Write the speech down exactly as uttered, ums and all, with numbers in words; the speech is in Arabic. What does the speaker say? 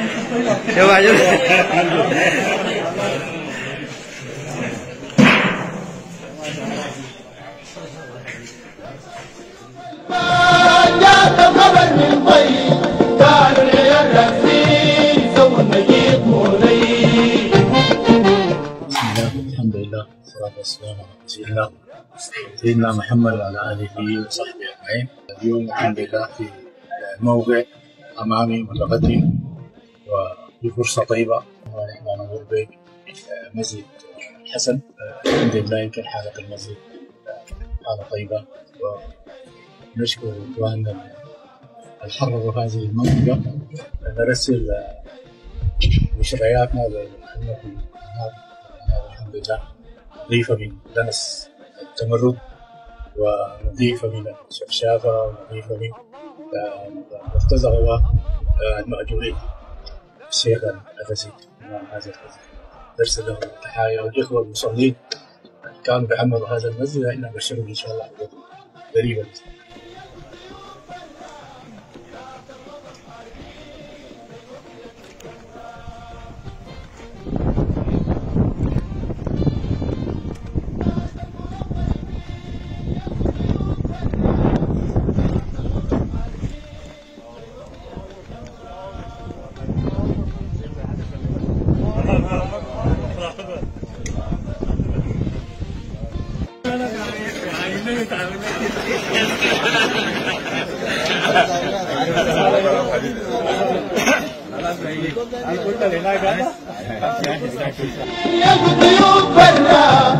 شوف عجب. الحمد لله والصلاة والسلام على رسول الله سيدنا محمد وعلى آله وصحبه أجمعين. اليوم الحمد لله في موقع أمامي متقدم وفي فرصة طيبة ونحن نمر بمسجد الحسن. الحمد لله يمكن حالة المسجد حالة طيبة، ونشكر إخواننا الحرروا هذه المنطقة. نرسل مشترياتنا للمحلة في الحمد لله نظيفة من دنس التمرد، ونظيفة من الشفشافة، ونظيفة من مرتزقة المأجورين. الشيخ الأفسي إمام هذا المسجد نرسل لهم التحايا، والإخوة المصلين كانوا بيعمروا هذا المسجد إحنا نبشرهم إن شاء الله قريبا. يا